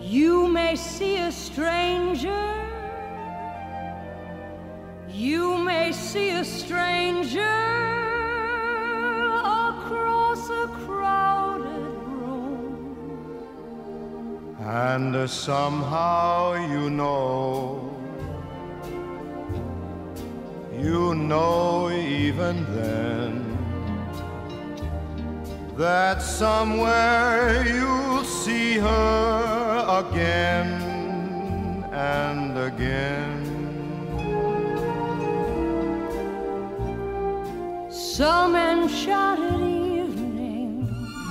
You may see a stranger, you may see a stranger across a crowded room, and somehow you know even then that somewhere you'll see her again and again. Some enchanted evening,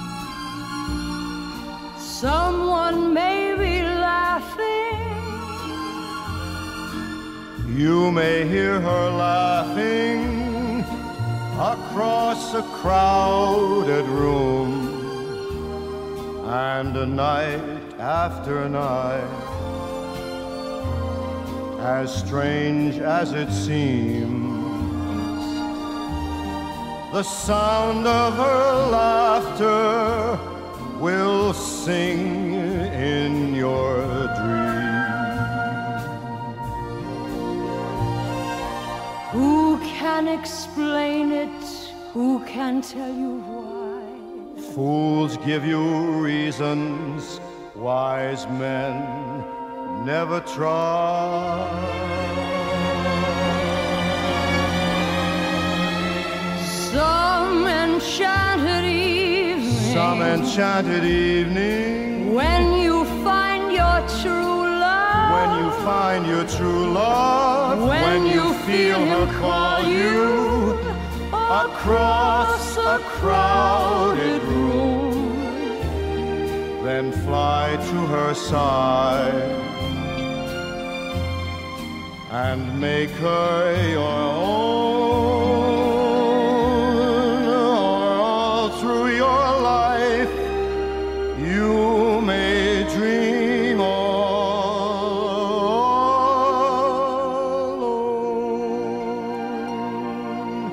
someone may be laughing. You may hear her laughing across a crowded room, and night after night, as strange as it seems, the sound of her laughter will sing in your dreams. Who can explain it? Who can tell you why? Fools give you reasons, wise men never try. Some enchanted evening, when you find your true love, when you find your true love, when you feel her call you across a crowded room, then fly to her side and make her your own. All through your life you may dream all alone.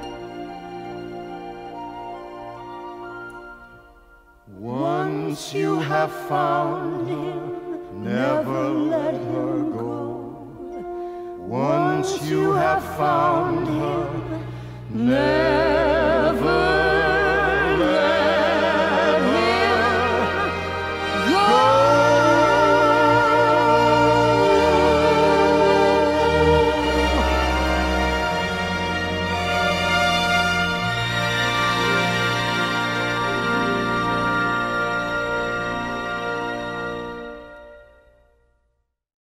Once you have found her, never let her go. Once you have found her, never